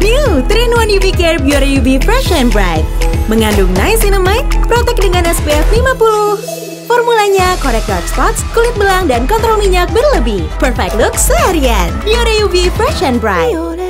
New 3-in-1 UV Care Biore UV Fresh and Bright. Mengandung niacinamide, protek dengan SPF 50. Formulanya korek dark spots, kulit belang, dan kontrol minyak berlebih. Perfect look seharian. Biore UV Fresh and Bright.